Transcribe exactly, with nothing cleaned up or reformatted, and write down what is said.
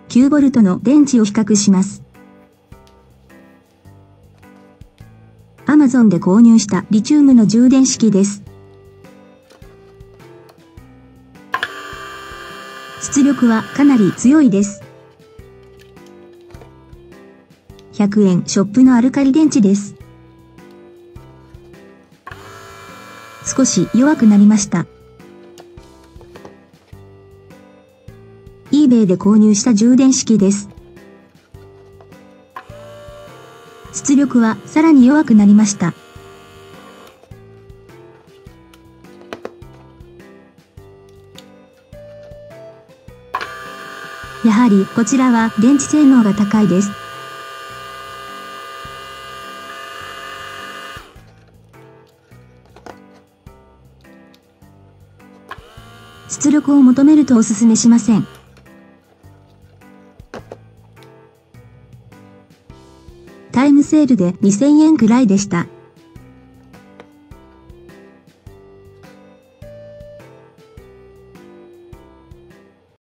きゅうボルト の電池を比較します。Amazon で購入したリチウムの充電式です。出力はかなり強いです。ひゃくえんショップのアルカリ電池です。少し弱くなりました。eBay で購入した充電式です。出力はさらに弱くなりました。やはりこちらは電池性能が高いです。出力を求めるとおすすめしません。タイムセールでにせんえんくらいでした。